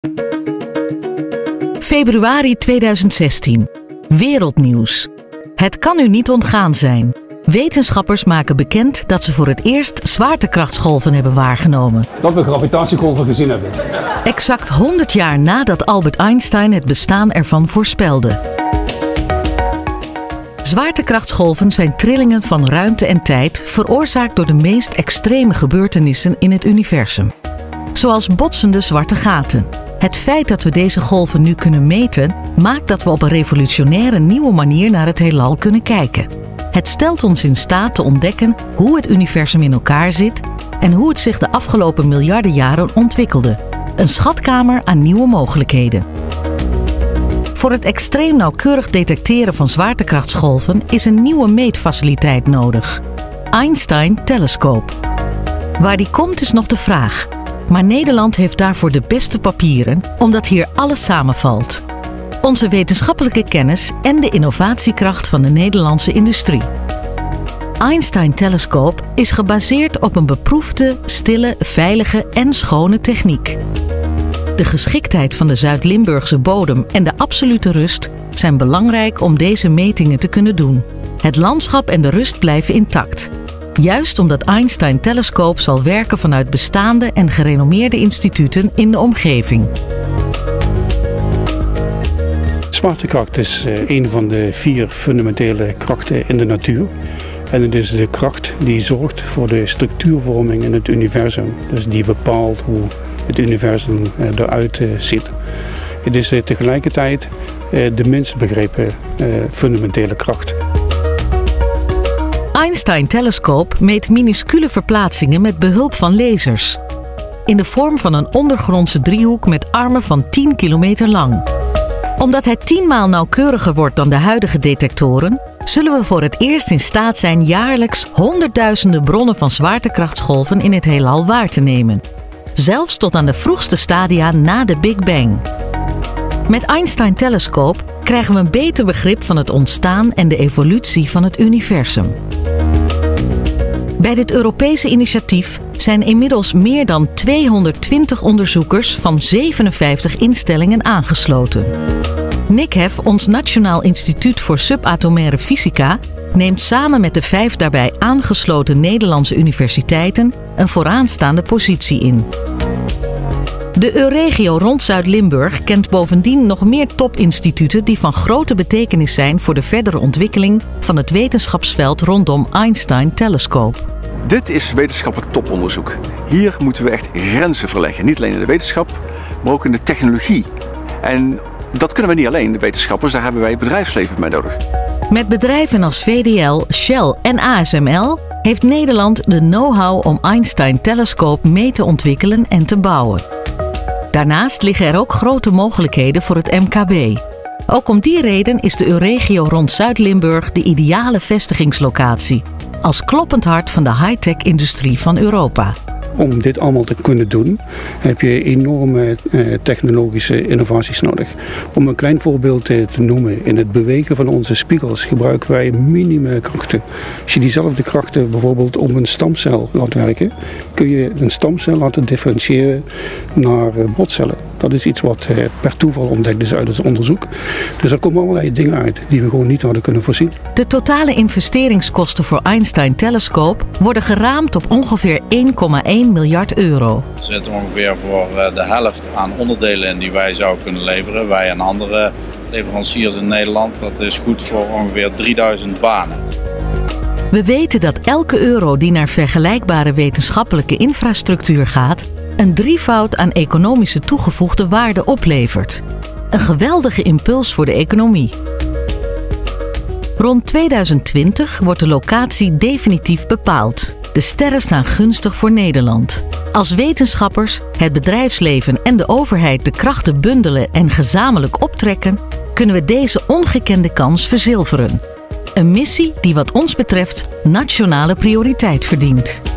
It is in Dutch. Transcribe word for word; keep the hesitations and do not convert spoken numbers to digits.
Februari tweeduizend zestien. Wereldnieuws. Het kan u niet ontgaan zijn. Wetenschappers maken bekend dat ze voor het eerst zwaartekrachtsgolven hebben waargenomen. Dat we gravitatiegolven gezien hebben. Exact honderd jaar nadat Albert Einstein het bestaan ervan voorspelde. Zwaartekrachtsgolven zijn trillingen van ruimte en tijd veroorzaakt door de meest extreme gebeurtenissen in het universum. Zoals botsende zwarte gaten. Het feit dat we deze golven nu kunnen meten, maakt dat we op een revolutionaire nieuwe manier naar het heelal kunnen kijken. Het stelt ons in staat te ontdekken hoe het universum in elkaar zit en hoe het zich de afgelopen miljarden jaren ontwikkelde. Een schatkamer aan nieuwe mogelijkheden. Voor het extreem nauwkeurig detecteren van zwaartekrachtsgolven is een nieuwe meetfaciliteit nodig. Einstein Telescope. Waar die komt is nog de vraag. Maar Nederland heeft daarvoor de beste papieren, omdat hier alles samenvalt. Onze wetenschappelijke kennis en de innovatiekracht van de Nederlandse industrie. Einstein Telescope is gebaseerd op een beproefde, stille, veilige en schone techniek. De geschiktheid van de Zuid-Limburgse bodem en de absolute rust zijn belangrijk om deze metingen te kunnen doen. Het landschap en de rust blijven intact. Juist omdat Einstein Telescope zal werken vanuit bestaande en gerenommeerde instituten in de omgeving. Zwaartekracht is een van de vier fundamentele krachten in de natuur. En het is de kracht die zorgt voor de structuurvorming in het universum. Dus die bepaalt hoe het universum eruit ziet. Het is tegelijkertijd de minst begrepen fundamentele kracht. Einstein Telescope meet minuscule verplaatsingen met behulp van lasers. In de vorm van een ondergrondse driehoek met armen van tien kilometer lang. Omdat hij tienmaal nauwkeuriger wordt dan de huidige detectoren, zullen we voor het eerst in staat zijn jaarlijks honderdduizenden bronnen van zwaartekrachtsgolven in het heelal waar te nemen. Zelfs tot aan de vroegste stadia na de Big Bang. Met Einstein Telescope krijgen we een beter begrip van het ontstaan en de evolutie van het universum. Bij dit Europese initiatief zijn inmiddels meer dan tweehonderdtwintig onderzoekers van zevenenvijftig instellingen aangesloten. N I C H E F, ons Nationaal Instituut voor Subatomaire Fysica, neemt samen met de vijf daarbij aangesloten Nederlandse universiteiten een vooraanstaande positie in. De Euregio rond Zuid-Limburg kent bovendien nog meer topinstituten die van grote betekenis zijn voor de verdere ontwikkeling van het wetenschapsveld rondom Einstein Telescope. Dit is wetenschappelijk toponderzoek. Hier moeten we echt grenzen verleggen. Niet alleen in de wetenschap, maar ook in de technologie. En dat kunnen we niet alleen, de wetenschappers, daar hebben wij het bedrijfsleven bij nodig. Met bedrijven als V D L, Shell en A S M L heeft Nederland de know-how om Einstein Telescope mee te ontwikkelen en te bouwen. Daarnaast liggen er ook grote mogelijkheden voor het M K B. Ook om die reden is de Euregio rond Zuid-Limburg de ideale vestigingslocatie, als kloppend hart van de high-tech-industrie van Europa. Om dit allemaal te kunnen doen heb je enorme eh, technologische innovaties nodig. Om een klein voorbeeld te, te noemen, in het bewegen van onze spiegels gebruiken wij minime krachten. Als je diezelfde krachten bijvoorbeeld op een stamcel laat werken, kun je een stamcel laten differentiëren naar uh, botcellen. Dat is iets wat uh, per toeval ontdekt is uit het onderzoek. Dus er komen allerlei dingen uit die we gewoon niet hadden kunnen voorzien. De totale investeringskosten voor Einstein Telescope worden geraamd op ongeveer één komma één miljard euro. Er zit ongeveer voor de helft aan onderdelen in die wij zouden kunnen leveren. Wij en andere leveranciers in Nederland. Dat is goed voor ongeveer drieduizend banen. We weten dat elke euro die naar vergelijkbare wetenschappelijke infrastructuur gaat, een drievoud aan economische toegevoegde waarde oplevert. Een geweldige impuls voor de economie. Rond tweeduizend twintig wordt de locatie definitief bepaald. De sterren staan gunstig voor Nederland. Als wetenschappers, het bedrijfsleven en de overheid de krachten bundelen en gezamenlijk optrekken, kunnen we deze ongekende kans verzilveren. Een missie die wat ons betreft nationale prioriteit verdient.